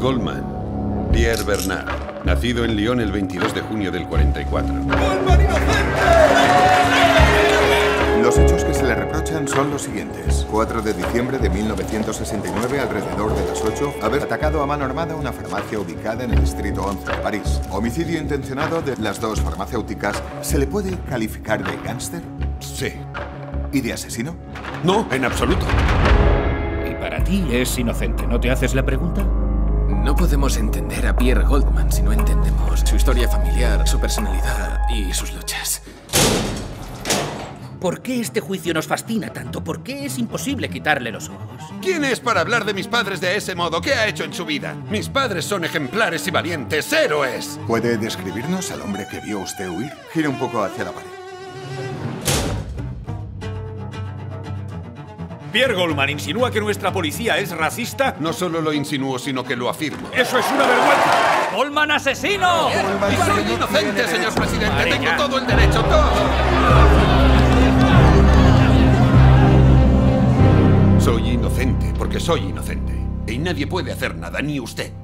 Goldman, Pierre Bernard, nacido en Lyon el 22 de junio del 44. ¡Goldman inocente! Los hechos que se le reprochan son los siguientes. 4 de diciembre de 1969, alrededor de las 8, haber atacado a mano armada una farmacia ubicada en el distrito 11 de París. Homicidio intencionado de las dos farmacéuticas. ¿Se le puede calificar de gángster? Sí. ¿Y de asesino? No, en absoluto. Y para ti es inocente, ¿no te haces la pregunta? No podemos entender a Pierre Goldman si no entendemos su historia familiar, su personalidad y sus luchas. ¿Por qué este juicio nos fascina tanto? ¿Por qué es imposible quitarle los ojos? ¿Quién es para hablar de mis padres de ese modo? ¿Qué ha hecho en su vida? Mis padres son ejemplares y valientes, héroes. ¿Puede describirnos al hombre que vio usted huir? Gira un poco hacia la pared. Pierre Goldman insinúa que nuestra policía es racista. No solo lo insinúo, sino que lo afirmo. ¡Eso es una vergüenza! ¡Goldman asesino! ¡Y soy inocente, señor presidente! ¡Tengo todo el derecho, todo! Soy inocente porque soy inocente. Y nadie puede hacer nada, ni usted.